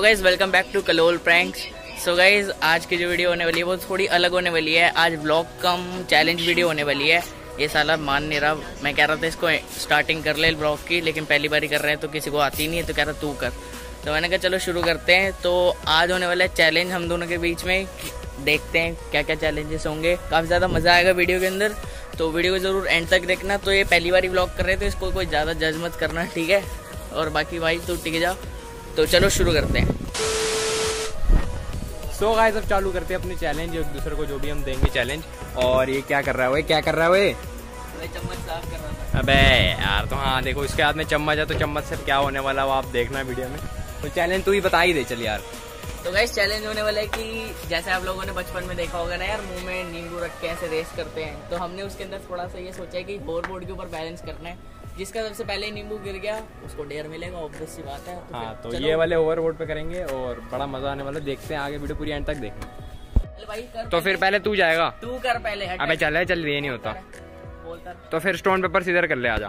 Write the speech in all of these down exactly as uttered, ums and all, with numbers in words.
Guys welcome back to Kalol pranks. So guys आज की जो वीडियो होने वाली है वो थोड़ी अलग होने वाली है। आज ब्लॉग कम चैलेंज वीडियो होने वाली है। ये साला मान नहीं रहा, मैं कह रहा था इसको स्टार्टिंग कर ले ब्लॉग की, लेकिन पहली बार ही कर रहे हैं तो किसी को आती नहीं है, तो कह रहा तू कर। तो मैंने कहा चलो शुरू करते हैं। तो आज होने वाला है चैलेंज हम दोनों के बीच में, देखते हैं क्या क्या चैलेंजेस होंगे। काफ़ी ज़्यादा मज़ा आएगा वीडियो के अंदर, तो वीडियो को ज़रूर एंड तक देखना। तो ये पहली बार ही ब्लॉग कर रहे हैं तो इसको कोई ज़्यादा जज मत करना, ठीक है। और बाकी भाई तू टिक जा। तो चलो शुरू करते हैं। सो so गाइस अब चालू करते हैं अपने चैलेंज, एक दूसरे को जो भी हम देंगे चैलेंज। और ये क्या कर रहा है वो, क्या कर रहा है वो? चम्मच साफ कर रहा था। अबे यार, तो हाँ देखो इसके हाथ में चम्मच है, तो चम्मच से क्या होने वाला वो आप देखना वीडियो में। तो चैलेंज तू ही बता ही दे चल यार। तो गाइस चैलेंज होने वाला है कि जैसे आप लोगों ने बचपन में देखा होगा ना यार, मुंह में नींबू रख के ऐसे रेस करते हैं, तो हमने उसके अंदर थोड़ा सा ये सोचा है कि होवर बोर्ड के ऊपर बैलेंस करना है। जिसका सबसे पहले नींबू गिर गया उसको डेयर मिलेगा, ऑब्वियस सी बात है। तो हाँ तो ये वाले ओवर बोर्ड पे करेंगे और बड़ा मजा आने वाला, देखते हैं आगे वीडियो पूरी एंड तक देखना। भाई कर तो फिर पहले तू जाएगा, तू कर पहले। अबे चल है चल, ये नहीं होता। बोलता तो फिर स्टोन पेपर सीजर कर ले, आजा।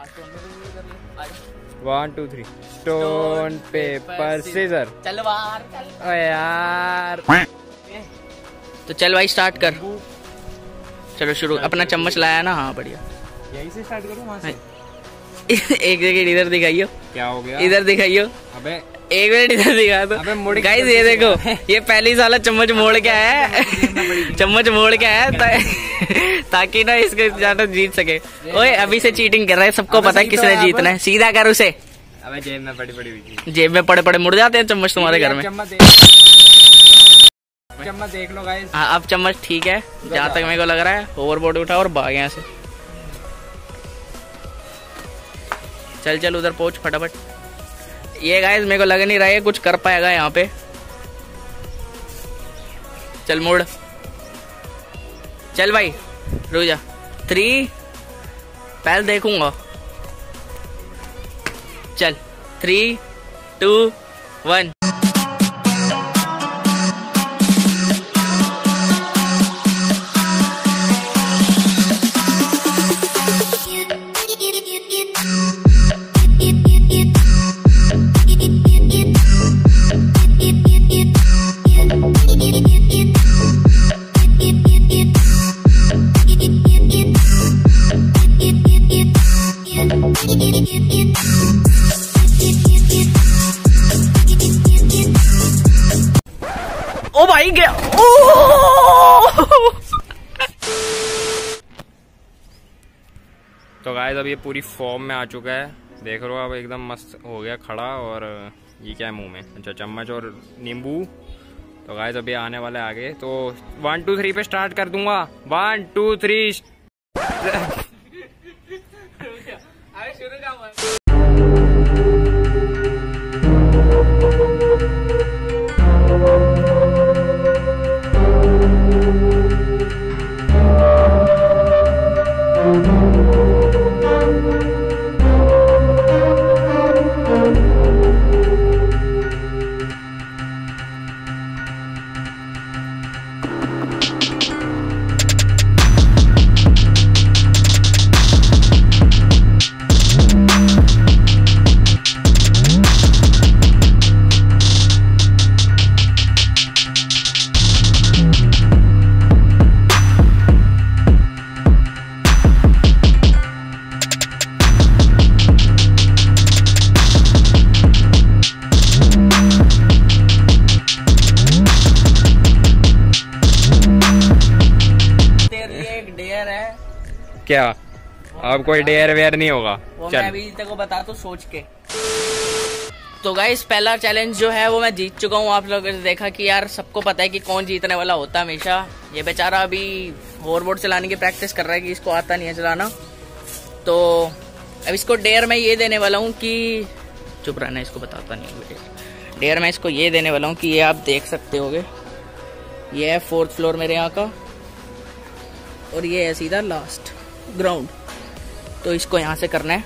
One two three stone paper scissor. चल बाहर यार। तो चल भाई स्टार्ट कर। चलो शुरू। अपना चम्मच लाया ना? हाँ बढ़िया। यहीं से स्टार्ट करूँ, वहाँ से? एक जगह इधर दिखाइयो। क्या हो गया? इधर दिखाइयो। अबे एक मिनट इधर दिखा दो। गाइस ये देखो, ये पहली साला चम्मच मोड़ के आया है। चम्मच मोड़ के आया ता, ताकि ना इसको ज्यादा जीत सके। ओए अभी से चीटिंग कर रहा है, सबको पता है किसने जीतना है। सीधा कर उसे। अबे जेब में पड़ी पड़ी हुई, जेब में पड़े पड़े मुड़ जाते हैं चम्मच तुम्हारे घर में। चम्मच देख लो गाइस। हाँ अब चम्मच ठीक है, जहाँ तक मेरे को लग रहा है। ओवरबोर्ड उठा और भाग यहाँ से। चल चल उधर पहुंच फटाफट। ये गाइस मेरे को लग नहीं रहा है कुछ कर पाएगा यहाँ पे। चल मुड़, चल भाई रुक जा। थ्री पहले देखूंगा। चल थ्री टू वन। ओ भाई गया। तो गाइस अब ये पूरी फॉर्म में आ चुका है, देख लो। अब एकदम मस्त हो गया खड़ा। और ये क्या है मुंह में? अच्छा चम्मच और नींबू। तो गाइस अब ये आने वाला है आगे। तो वन टू थ्री पे स्टार्ट कर दूंगा। One two three. शुरू का क्या अब कोई डेयर वेयर नहीं होगा? वो मैं अभी तेरे को बता तो सोच के। तो गाइस पहला चैलेंज जो है वो मैं जीत चुका हूँ। आप लोगों ने देखा कि यार सबको पता है कि कौन जीतने वाला होता है हमेशा। ये बेचारा अभी होवरबोर्ड चलाने की प्रैक्टिस कर रहा है कि इसको आता नहीं है चलाना। तो अब इसको डेयर मैं ये देने वाला हूँ कि चुप रहना, इसको बताता नहीं हूँ। डेयर मैं इसको ये देने वाला हूँ कि ये आप देख सकते होगे, ये है फोर्थ फ्लोर मेरे यहाँ का और ये है सीधा लास्ट ग्राउंड। तो इसको यहाँ से करना है।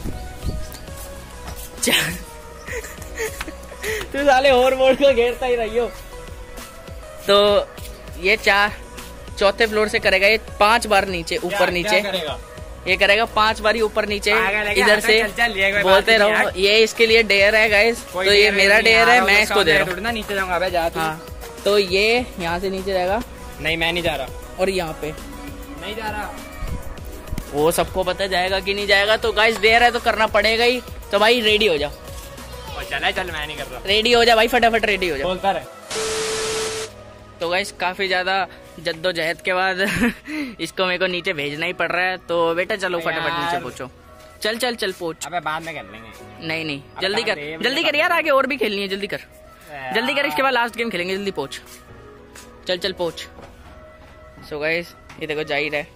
तू साले होवरबोर्ड को घेरता ही रहियो। तो ये चार चौथे फ्लोर से करेगा, ये पांच बार नीचे ऊपर नीचे। ये करेगा पांच बारी ऊपर नीचे इधर से चल, चल, ये बोलते रहो। ये इसके लिए डेयर है गाइस, तो ये मेरा डेयर है, मैं इसको दे रहा हूँ। नीचे जाऊंगा जा। हाँ तो ये यहाँ से नीचे जाएगा। नहीं मैं नहीं जा रहा। और यहाँ पे नहीं जा रहा। वो सबको पता जाएगा कि नहीं जाएगा। तो गाइस डेयर है तो करना पड़ेगा ही। तो भाई रेडी हो जाओ। चल चल मैं नहीं कर रहा। रेडी हो जा भाई, फटाफट रेडी हो जा। बोलता रहे। तो गाइस काफी ज्यादा जद्दोजहद के बाद इसको मेरे को नीचे भेजना ही पड़ रहा है। तो बेटा चलो फटाफट नीचे पहुंचो। चल चल चल पहुंच। अबे बाद में कर लेंगे। नहीं नहीं जल्दी कर, जल्दी कर यार, आगे और भी खेलनी है। जल्दी कर जल्दी कर, इसके बाद लास्ट गेम खेलेंगे। जल्दी पहुंच, चल चल पहुंच। सो गाइस ये देखो जा ही रहा है।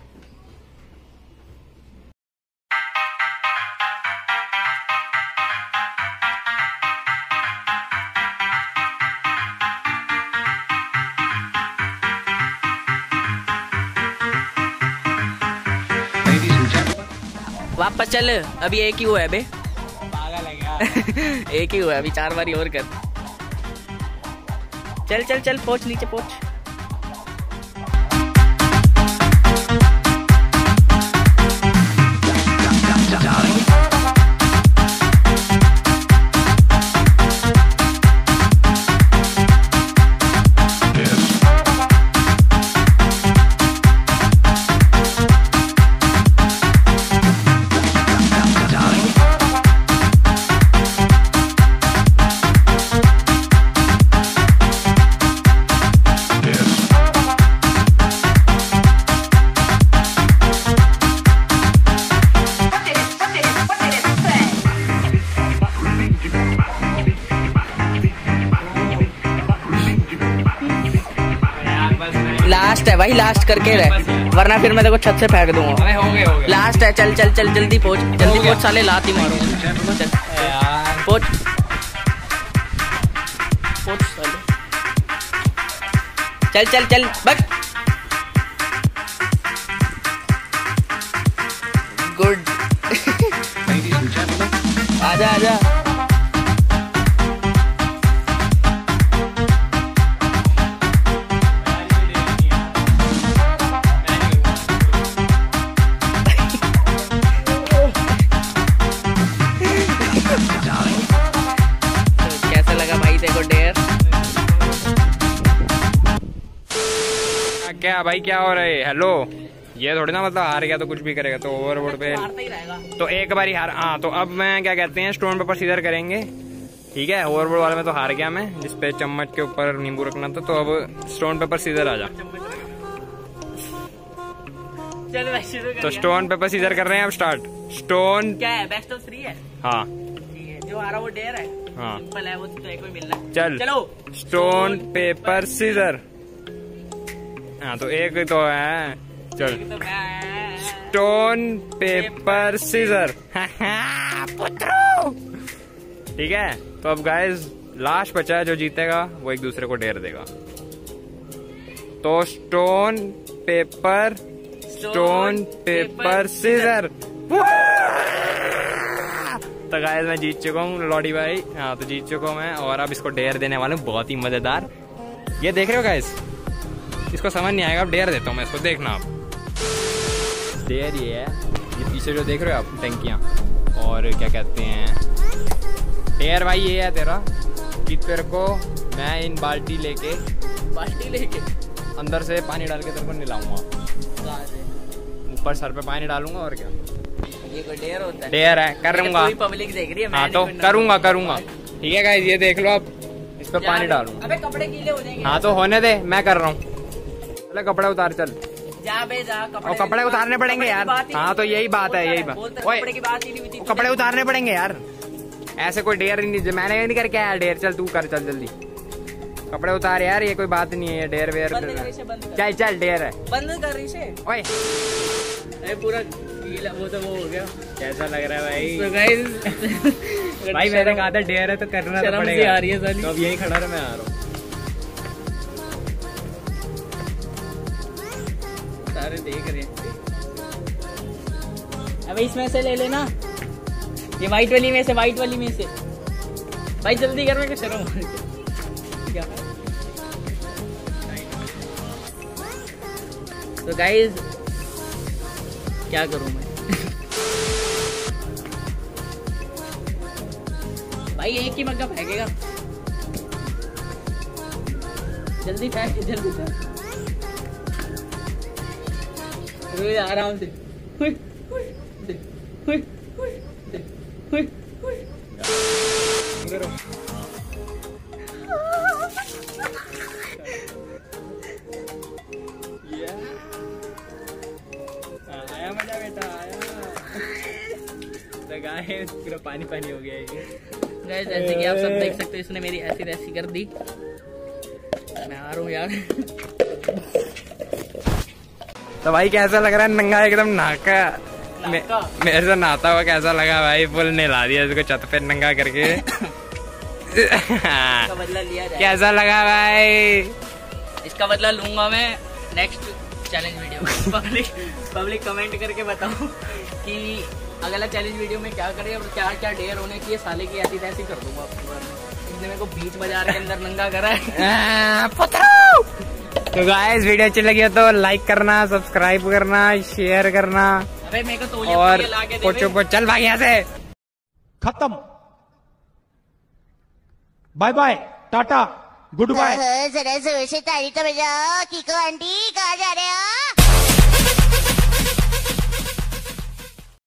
वापस चल, अभी एक ही हुआ है बे। पागल है क्या? एक ही हुआ है अभी, चार बारी और कर। चल चल चल पहुंच, नीचे पहुंच। लास्ट है भाई, लास्ट करके रहे, वरना फिर मैं देखो छत से फेंक दूंगा। अरे हो गए हो गए। लास्ट है, चल चल चल जल्दी पहुंच, जल्दी पहुंच साले, लाती मारो। चल पहुंच पहुंच साले, चल चल चल बक। गुड। आजा आजा। कैसा लगा भाई देखो डेयर? क्या भाई क्या हो रहा है? हेलो, ये थोड़ी ना मतलब हार गया तो कुछ भी करेगा, तो ओवरबोर्ड पे तो एक बार ही हार। हाँ तो अब मैं क्या कहते हैं, स्टोन पेपर सीजर करेंगे, ठीक है। ओवरबोर्ड वाले में तो हार गया मैं, जिसपे चम्मच के ऊपर नींबू रखना था। तो अब स्टोन पेपर सीजर आ जा। तो स्टोन पेपर सीजर कर रहे हैं अब, स्टार्ट। स्टोन क्या है, बेस्ट ऑफ थ्री है? हाँ जो आ रहा वो डेयर है। हाँ सिंपल है वो, तो एक को मिलना है। चल चलो स्टोन पेपर सीजर। हाँ तो एक तो है, चल तो मैं स्टोन पेपर सीजर। ठीक है। तो अब गाइस लास्ट बचा है, जो जीतेगा वो एक दूसरे को डेयर देगा। तो stone paper stone paper scissor. तो गाइस मैं जीत चुका हूँ लॉडी भाई। हाँ तो जीत चुका हूँ मैं, और अब इसको डेयर देने वाला हूँ, बहुत ही मजेदार। ये देख रहे हो गाइस, इसको समझ नहीं आएगा, अब डेयर देता हूँ मैं इसको, देखना आप। डेयर ये है, ये पीछे जो देख रहे हो आप टंकियाँ, और क्या कहते हैं डेयर भाई ये है तेरा कि तेरे को मैं इन बाल्टी लेके बाल्टी लेके अंदर से पानी डाल के तेरे को नहलाऊंगा, ऊपर सर पे पानी डालूंगा, और क्या। ये कोई डेयर होता है? डेयर है, करूंगा। पब्लिक देख रही है। हाँ तो करूंगा करूंगा ठीक है गाइस, ये देख लो आप, इस पे पानी डालूंगा। अबे कपड़े गीले हो जाएंगे। हाँ तो होने दे, मैं कर रहा हूँ। चले कपड़े उतार, चल जा बे जा। कपड़े और कपड़े उतारने पड़ेंगे यार। हाँ तो यही बात है, यही बात। कपड़े की बात ही नहीं हुई थी। कपड़े उतारने पड़ेंगे यार, ऐसे कोई डेयर नहीं, मैंने नहीं करके आया डेयर। चल तू कर, चल जल्दी कपड़े उतार यार, ये कोई बात नहीं है, डेयर वेयर। चल चल डेयर है, बंद कर रही से। ओए पूरा गीला वो तो वो हो गया। कैसा लग रहा है भाई? तो गाइस भाई मैंने कहा था डेयर है तो करना तो पड़ेगा। आ रही है साली। तो अब यही खड़ा रहा, मैं आ रहा हूँ। सारे देख रहे हैं। अबे इसमें से ले लेना, ये व्हाइट वाली में से, व्हाइट वाली में से। भाई जल्दी कर, मैं क्या शर्म क्या। तो गाइस क्या करूं मैं। भाई एक ही मग्गा फेंकेगा, जल्दी फेंक, जल्दी फेंक, आराम से। हुई, हुई, दे, हुई, हुई, दे, हुई, हुई। आया मजा बेटा, आया। तो गाइस पूरा पानी पानी हो गया है। गाइस जैसे कि आप सब देख सकते हो, इसने मेरी ऐसी तैसी कर दी। मैं आ रहा हूँ यार। तो भाई कैसा लग रहा है नंगा एकदम नाका? मे, मेरे से नहाता हुआ कैसा लगा भाई? फुल नहला दिया इसको छत पे नंगा करके। इसका बदला लिया जाए। कैसा लगा भाई? इसका बदला लूंगा मैं नेक्स्ट चैलेंज वीडियो में। पब्लिक पब्लिक कमेंट करके बताओ कि अगला चैलेंज वीडियो में क्या करें और क्या क्या डेयर होने चाहिए। साले की ऐसी तैसी कर दूंगा आपको। इसने मेरे को बीच बाजार के अंदर नंगा करा है। तो गाइस वीडियो अच्छी लगी हो तो लाइक करना, सब्सक्राइब करना, शेयर करना। अबे मेरे को तो और पोचो चल भाग यहाँ से। खत्म, bye bye, tata, good bye. जरा जोर से ताली तो बजाओ। कीको आंटी कहाँ जा रहे हो?